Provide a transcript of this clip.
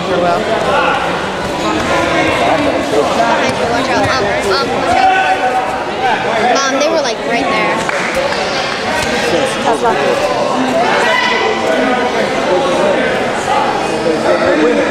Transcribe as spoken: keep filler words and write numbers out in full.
You're welcome. Behind you, watch out. Um, um, watch out. Mom, they were like right there. That's lucky.